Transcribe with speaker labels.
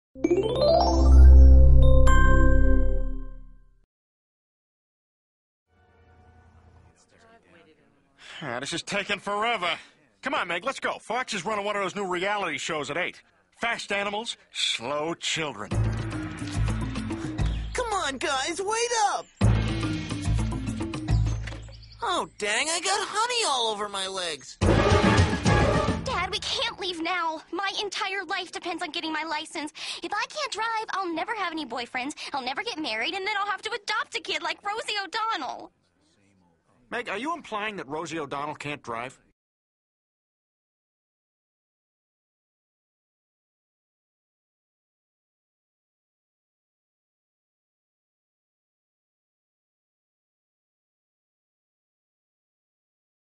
Speaker 1: This is taking forever. Come on, Meg, let's go. Fox is running one of those new reality shows at 8. Fast animals, slow children.
Speaker 2: Come on, guys, wait up! Oh, dang, I got honey all over my legs.
Speaker 3: Dad, we can't leave now. My entire life depends on getting my license. If I can't drive, I'll never have any boyfriends, I'll never get married, and then I'll have to adopt a kid like Rosie O'Donnell.
Speaker 1: Meg, are you implying that Rosie O'Donnell can't drive?